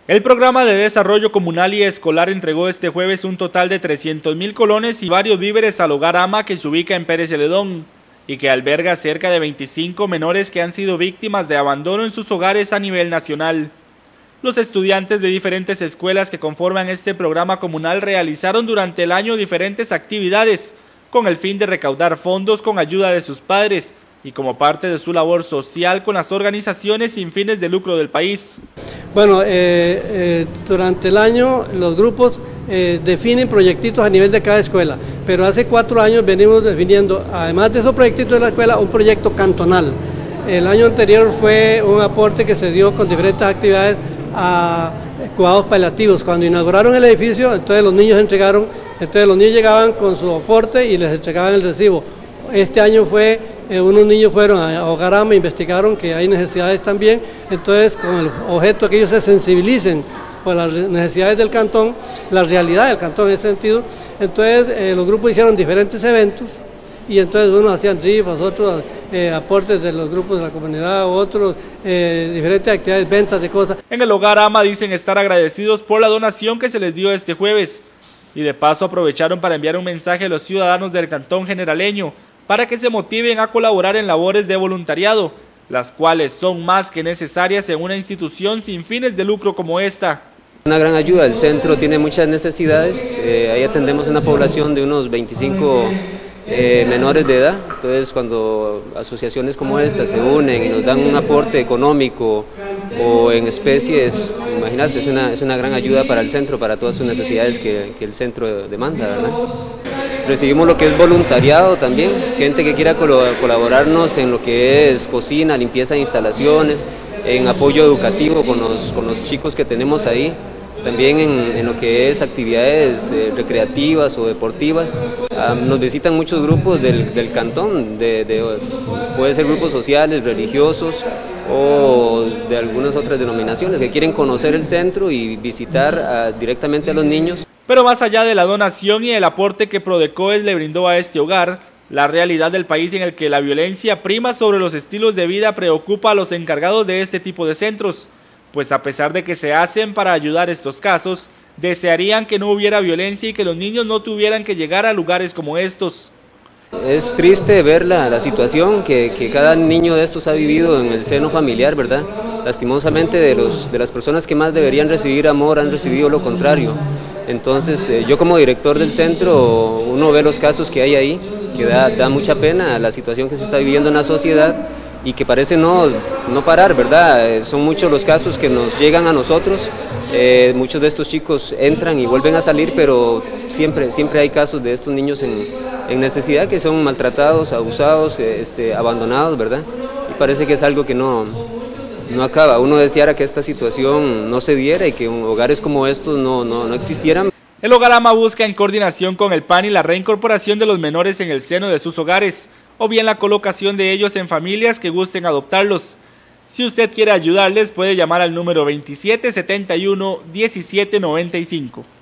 El programa de desarrollo comunal y escolar entregó este jueves un total de 300.000 colones y varios víveres al Hogar AMA que se ubica en Pérez Celedón y que alberga cerca de 25 menores que han sido víctimas de abandono en sus hogares a nivel nacional. Los estudiantes de diferentes escuelas que conforman este programa comunal realizaron durante el año diferentes actividades con el fin de recaudar fondos con ayuda de sus padres y como parte de su labor social con las organizaciones sin fines de lucro del país. Bueno, durante el año los grupos definen proyectitos a nivel de cada escuela, pero hace 4 años venimos definiendo, además de esos proyectitos de la escuela, un proyecto cantonal. El año anterior fue un aporte que se dio con diferentes actividades a cuidados paliativos. Cuando inauguraron el edificio, entonces los niños llegaban con su aporte y les entregaban el recibo. Este año fue, unos niños fueron a Hogar AMA, investigaron que hay necesidades también, entonces con el objeto que ellos se sensibilicen por las necesidades del cantón, la realidad del cantón en ese sentido, entonces los grupos hicieron diferentes eventos y entonces unos hacían rifas, otros aportes de los grupos de la comunidad, otros diferentes actividades, ventas de cosas. En el Hogar AMA dicen estar agradecidos por la donación que se les dio este jueves y de paso aprovecharon para enviar un mensaje a los ciudadanos del cantón generaleño para que se motiven a colaborar en labores de voluntariado, las cuales son más que necesarias en una institución sin fines de lucro como esta. Una gran ayuda, el centro tiene muchas necesidades, ahí atendemos una población de unos 25 menores de edad, entonces cuando asociaciones como esta se unen y nos dan un aporte económico o en especies, imagínate, es una gran ayuda para el centro, para todas sus necesidades que el centro demanda, ¿verdad? Recibimos lo que es voluntariado también, gente que quiera colaborarnos en lo que es cocina, limpieza de instalaciones, en apoyo educativo con los chicos que tenemos ahí, también en lo que es actividades recreativas o deportivas. Nos visitan muchos grupos del cantón, puede ser grupos sociales, religiosos o de algunas otras denominaciones que quieren conocer el centro y visitar directamente a los niños. Pero más allá de la donación y el aporte que Prodecoes le brindó a este hogar, la realidad del país en el que la violencia prima sobre los estilos de vida preocupa a los encargados de este tipo de centros, pues a pesar de que se hacen para ayudar estos casos, desearían que no hubiera violencia y que los niños no tuvieran que llegar a lugares como estos. Es triste ver la situación que cada niño de estos ha vivido en el seno familiar, ¿verdad? Lastimosamente de las personas que más deberían recibir amor han recibido lo contrario. Entonces yo como director del centro, uno ve los casos que hay ahí, que da mucha pena la situación que se está viviendo en la sociedad y que parece no parar, ¿verdad? Son muchos los casos que nos llegan a nosotros, muchos de estos chicos entran y vuelven a salir, pero siempre hay casos de estos niños en necesidad que son maltratados, abusados, abandonados, ¿verdad? Y parece que es algo que no acaba. Uno deseara que esta situación no se diera y que hogares como estos no existieran. El Hogar AMA busca en coordinación con el PAN y la reincorporación de los menores en el seno de sus hogares, o bien la colocación de ellos en familias que gusten adoptarlos. Si usted quiere ayudarles, puede llamar al número 2771-1795.